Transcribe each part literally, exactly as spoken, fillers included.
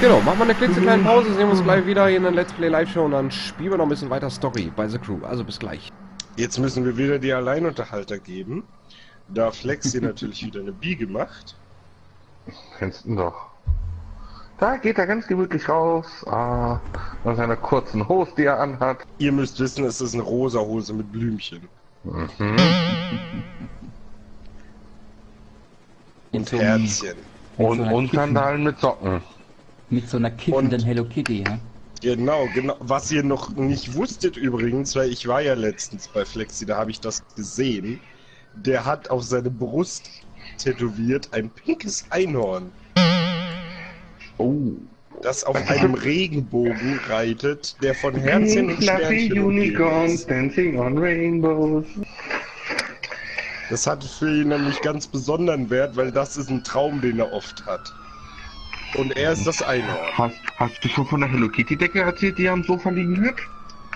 Genau, machen wir eine klitzekleine Pause, sehen wir uns gleich wieder hier in der Let's Play Live Show und dann spielen wir noch ein bisschen weiter Story bei The Crew. Also bis gleich. Jetzt müssen wir wieder die Alleinunterhalter geben. Da Flex hier natürlich wieder eine Biege macht. Kennst du doch. Da geht er ganz gemütlich raus, ah, mit seiner kurzen Hose, die er anhat. Ihr müsst wissen, es ist eine rosa Hose mit Blümchen. Mhm. Und so Herzchen. Und, so einer und Kiffen. Sandalen mit Socken. Mit so einer kiffenden Und- Hello Kitty, ja? Genau, genau. Was ihr noch nicht wusstet übrigens, weil ich war ja letztens bei Flexi, da habe ich das gesehen. Der hat auf seine Brust tätowiert ein pinkes Einhorn, Oh. das auf einem Regenbogen reitet, der von Herzchen und Sternchen umgeben ist. dancing on rainbows. Das hatte für ihn nämlich ganz besonderen Wert, weil das ist ein Traum, den er oft hat. Und er ist das Einhorn. Hast, hast du schon von der Hello Kitty Decke erzählt, die er am Sofa liegen hat?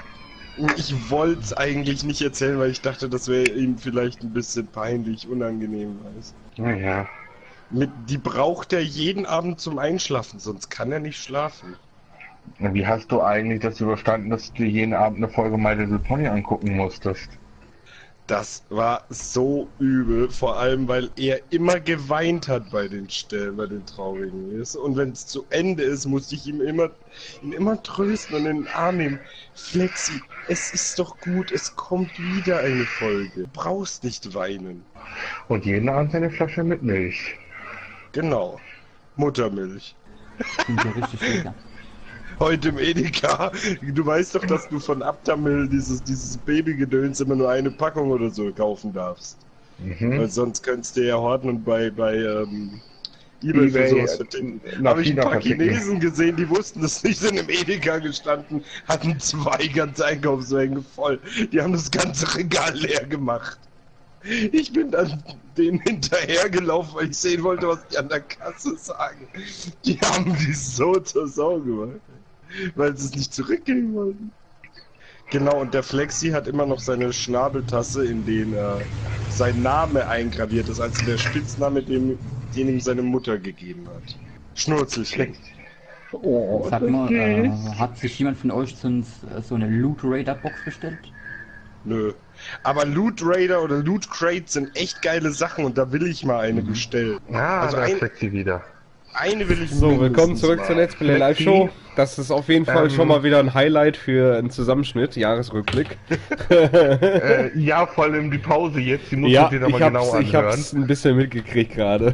Ich wollte es eigentlich nicht erzählen, weil ich dachte, das wäre ihm vielleicht ein bisschen peinlich, unangenehm. Weißt. Naja. Mit, die braucht er jeden Abend zum Einschlafen, sonst kann er nicht schlafen. Wie hast du eigentlich das überstanden, dass du jeden Abend eine Folge My Little Pony angucken musstest? Das war so übel, vor allem weil er immer geweint hat bei den Stellen, bei den traurigen ist. Und wenn es zu Ende ist, musste ich ihm immer, ihn immer trösten und in den Arm nehmen. Flexi, es ist doch gut, es kommt wieder eine Folge. Du brauchst nicht weinen. Und jeden Abend eine Flasche mit Milch. Genau. Muttermilch. Sind ja richtig lecker. Heute im Edeka. Du weißt doch, dass du von Aptamil dieses, dieses Babygedöns immer nur eine Packung oder so kaufen darfst. Mhm. Weil sonst könntest du ja horten und bei, bei ähm, eBay, eBay, für sowas äh, verticken. nach Habe ich ein China paar verschicken. Chinesen gesehen, die wussten das nicht, sind im Edeka gestanden, hatten zwei ganze Einkaufswagen voll. Die haben das ganze Regal leer gemacht. Ich bin dann denen hinterhergelaufen, weil ich sehen wollte, was die an der Kasse sagen. Die haben die so zur Sau gemacht, weil sie es nicht zurückgeben wollten. Genau, und der Flexi hat immer noch seine Schnabeltasse, in den äh, sein Name eingraviert ist, also der Spitzname, den, den ihm seine Mutter gegeben hat. Schnurzelchen. Oh, Sag mal, äh, hat sich jemand von euch sonst äh, so eine Loot Raider Box bestellt? Nö. Aber Loot Raider oder Loot Crates sind echt geile Sachen und da will ich mal eine bestellen. Ah, Also da ein- ist Flexi wieder. Eine will ich So, willkommen mindestens zurück mal. zur Let's Play Live Show. Das ist auf jeden Fall Ähm, schon mal wieder ein Highlight für einen Zusammenschnitt, Jahresrückblick. äh, ja, vor allem die Pause jetzt, die musst Ja, du dir ich nochmal genau hab's, anhören. ich hab's ein bisschen mitgekriegt gerade.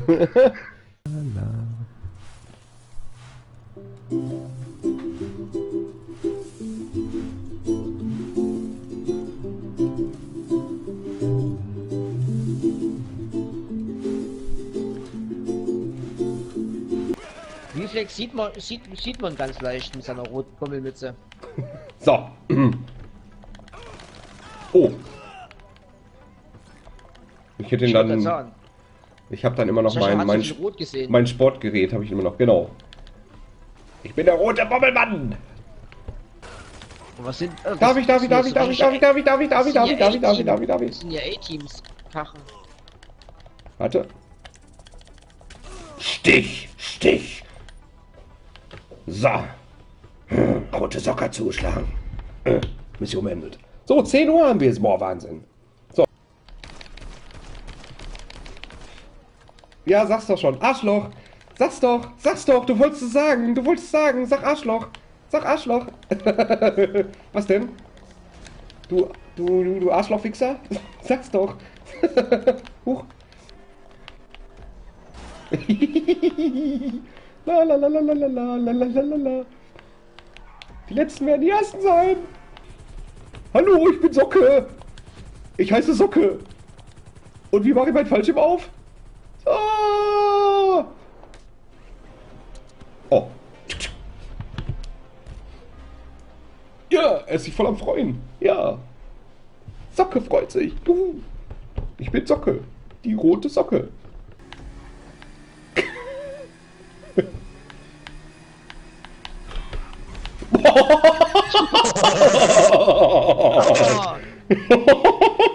Reflex sieht man, sieht, sieht man ganz leicht mit seiner roten Pommelmütze. So. Oh. Ich hätte ihn Ich wollte dann. sagen, Ich habe dann immer noch Sascha mein, hat mein, so viel rot gesehen. mein Sportgerät, habe ich immer noch. Genau. Ich bin der rote Bommelmann. Was sind, äh, Darf was- ich, darf ich, das darf ich, sind darf ich, ja- darf ich, darf ich, darf ich, darf ich, darf ich, darf ich, darf ich, darf ich, darf Das ich. sind ja A-Teams. Kachen. Warte. Stich, Stich. So. Hm, rote Socker zuschlagen. Äh, Mission beendet. So, zehn Uhr haben wir es. Boah, Wahnsinn. So. Ja, sag's doch schon. Arschloch. Sag's doch. Sag's doch. Du wolltest es sagen. Du wolltest es sagen. Sag Arschloch. Sag Arschloch. Was denn? Du, du, du, du Arschlochwichser? Sag's doch. Huch. La la la la la la la la la la la. Die letzten werden die ersten sein. Hallo, ich bin Socke. Ich heiße Socke. Und wie mache ich mein Fallschirm auf? Ah! Oh. Ja, er ist sich voll am Freuen. Ja. Socke freut sich. Du. Ich bin Socke. Die rote Socke.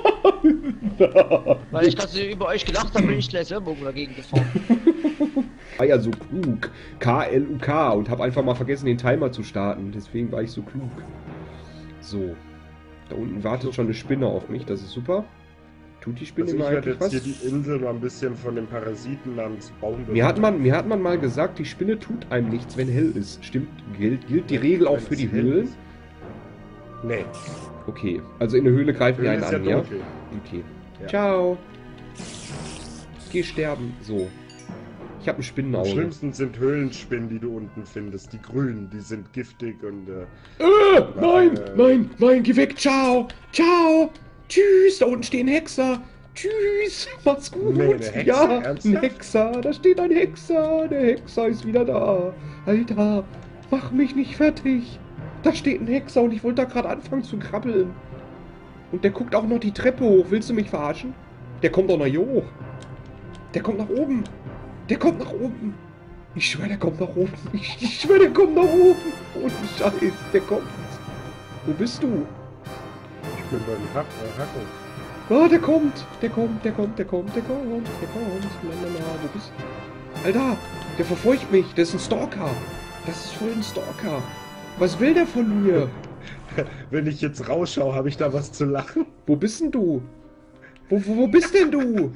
Weil ich gerade so über euch gelacht habe, bin ich gleich selber dagegen gefahren. war ja so klug. K L U K und habe einfach mal vergessen, den Timer zu starten. Deswegen war ich so klug. So. Da unten wartet schon eine Spinne auf mich. Das ist super. Tut die Spinne Also ich mal werde eigentlich jetzt was? hier die Insel mal ein bisschen von den Parasiten namens Baum Mir hat, man, mir hat man mal gesagt, die Spinne tut einem nichts, wenn hell ist. Stimmt, gilt, gilt die Regel auch Wenn für es die hell Höhlen? ist. Nee. Okay, also in der Höhle greifen die Höhle einen ist ja an, ja? dunkel. Okay. Ja. Ciao. Geh sterben. So. Ich habe ein Am Spinnenauge. schlimmsten sind Höhlenspinnen, die du unten findest. Die grünen, die sind giftig und... Äh, Äh, nein, äh, nein, nein, geh weg. Ciao. Ciao. Tschüss, da unten stehen Hexer. Tschüss, mach's gut. Nee, eine Hexe? Ja, Ernsthaft? ein Hexer. Da steht ein Hexer. Der Hexer ist wieder da. Alter, mach mich nicht fertig. Da steht ein Hexer und ich wollte da gerade anfangen zu krabbeln. Und der guckt auch noch die Treppe hoch. Willst du mich verarschen? Der kommt doch noch hier hoch. Der kommt nach oben. Der kommt nach oben. Ich schwöre, der kommt nach oben. Ich, ich schwöre, der kommt nach oben. Ohne Scheiß, der kommt. Wo bist du? ich bin beim Hack äh, Hacken. Ah, der kommt. Der kommt, der kommt, der kommt, der kommt, der kommt. Lalala, wo bist du? Alter, der verfolgt mich. Der ist ein Stalker. Das ist voll ein Stalker. Was will der von mir? Wenn ich jetzt rausschaue, habe ich da was zu lachen? Wo bist denn du? Wo, wo, wo bist denn du?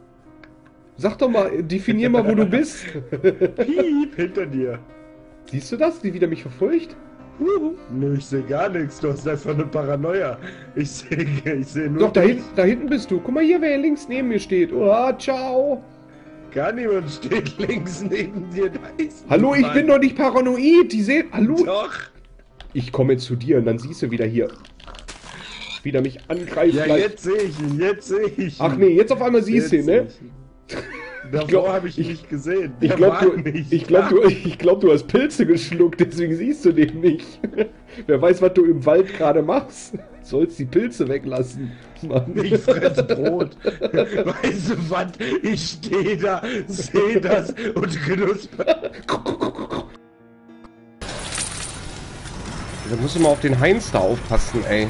Sag doch mal, definier mal, wo du bist. Piep, hinter dir. Siehst du das? Die wieder mich verfolgt? Nö, ich sehe gar nichts. Du hast einfach eine Paranoia. Ich sehe ich seh nur... Doch, da dich. hinten, da hinten bist du. Guck mal hier, wer links neben mir steht. Oh, ciao. Gar niemand steht links neben dir. Da ist Hallo, ich niemand. bin doch nicht paranoid. Die sehen... Hallo? Doch. Ich komme jetzt zu dir und dann siehst du wieder hier. Wieder mich angreifen. Ja, gleich. jetzt sehe ich ihn. Jetzt sehe ich ihn. Ach nee, jetzt auf einmal siehst du ihn, ne? Davor glaub- habe ich ihn ich- nicht gesehen. Ich Der glaube, war du, nicht ich glaub, da. du, ich glaub, du hast Pilze geschluckt, deswegen siehst du den nicht. Wer weiß, was du im Wald gerade machst. Sollst die Pilze weglassen. Mann. Ich fress Brot. Weißt du was? Ich stehe da, sehe das und knusper. Da musst du mal auf den Heinz da aufpassen, ey.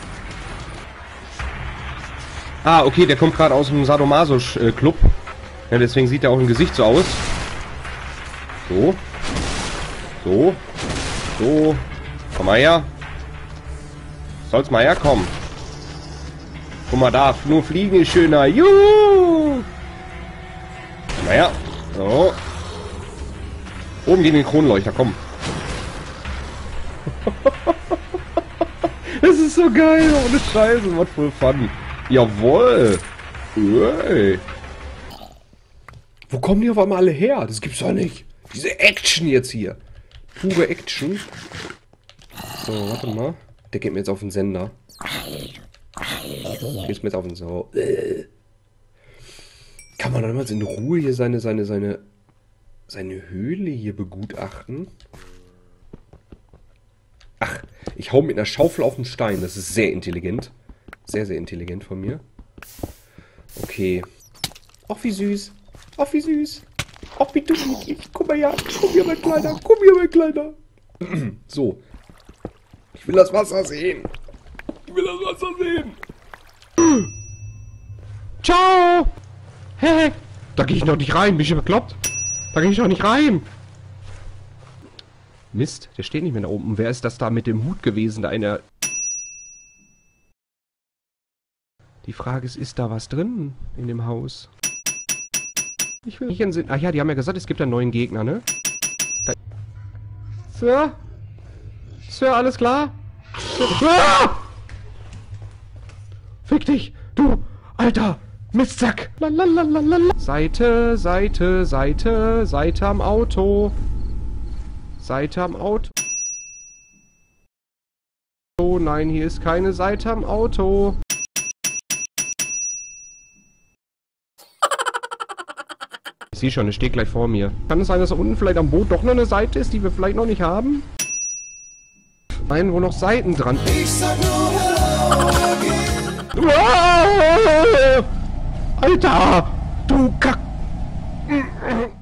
Ah, okay, der kommt gerade aus dem Sadomaso-Club. Ja, deswegen sieht er auch im Gesicht so aus. So. So. So. Komm mal her. Soll's mal herkommen. Guck mal da, nur fliegen ist schöner. Juhu! Komm mal her. So. Oben gegen den Kronleuchter, komm. Das ist so geil, ohne Scheiße, macht voll Fun. Jawohl. Ui. Wo kommen die auf einmal alle her? Das gibt's doch nicht. Diese Action jetzt hier. Pure Action. So, warte mal. Der geht mir jetzt auf den Sender. Der geht mir jetzt auf den so. Kann man dann mal in Ruhe hier seine, seine, seine, seine Höhle hier begutachten? Ach, ich hau mit einer Schaufel auf den Stein. Das ist sehr intelligent. Sehr, sehr intelligent von mir. Okay. Ach, wie süß. Ach, wie süß. Ach, wie niedlich. Guck mal her. Komm hier, mein Kleiner. Komm hier, mein Kleiner. So. Ich will das Wasser sehen. Ich will das Wasser sehen. Ciao. Hä? Da gehe ich noch nicht rein. Bin ich bekloppt? Da gehe ich noch nicht rein. Mist, der steht nicht mehr da oben. Wer ist das da mit dem Hut gewesen? Da einer... Die Frage ist, ist da was drin in dem Haus? Ich will nicht in Sinn... Ach ja, die haben ja gesagt, es gibt einen neuen Gegner, ne? Da... Sir? Sir, alles klar? Ah! Fick dich, du alter Mistsack! Lalalala. Seite, Seite, Seite, Seite am Auto. Seite am Auto. Oh nein, hier ist keine Seite am Auto. Ich sehe schon, es steht gleich vor mir. Kann es sein, dass da unten vielleicht am Boot doch noch eine Seite ist, die wir vielleicht noch nicht haben? Nein, wo noch Seiten dran. Ich sag nur Hello again. Alter! Du Kack...